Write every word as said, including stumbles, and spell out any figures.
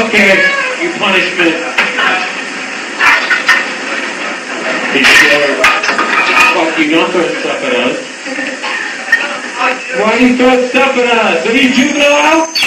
Okay, your punishment. He's still fucking not throwing stuff at us. Why are you throwing stuff at us? Are you juvenile out?